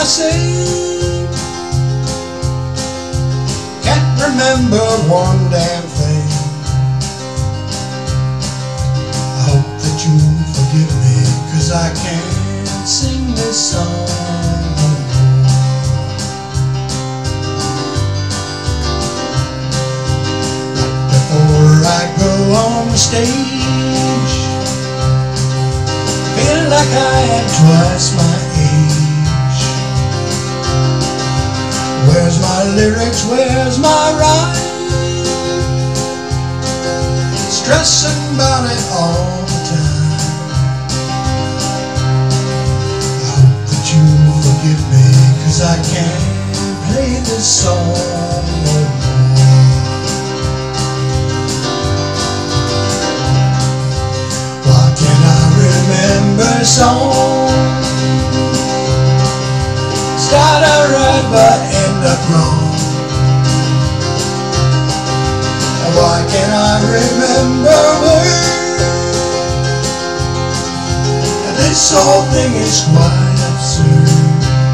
I say? Can't remember one damn thing. I hope that you forgive me, 'cause I can't sing this song no more. Right before I go on the stage, feel like I am twice my age. Where's my lyrics, where's my rhyme? Stressing about it all the time. I hope that you forgive me, 'cause I can't play this song no more. Why can't I remember songs? Start out right but end up wrong. And why can't I remember words? And this whole thing is quite absurd.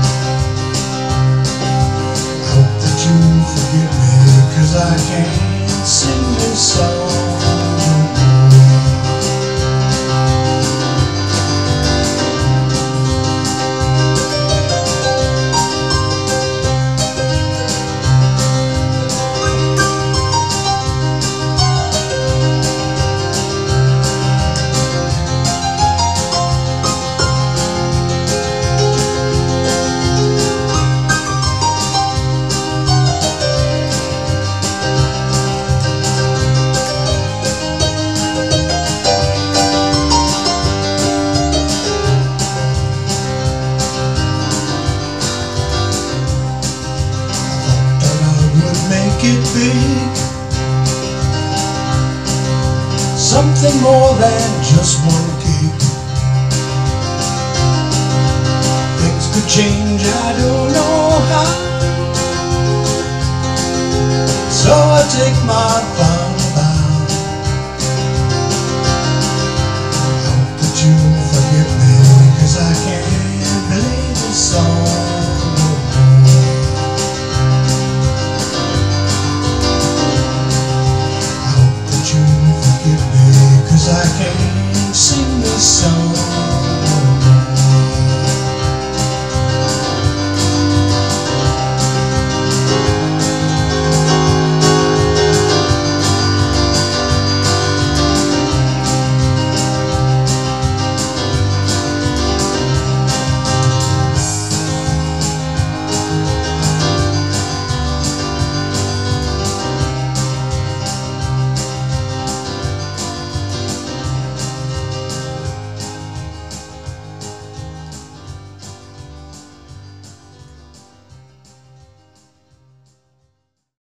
I hope that you forgive me, 'cause I can't sing this song no more. It big, something more than just one gig. Things could change, I don't know how.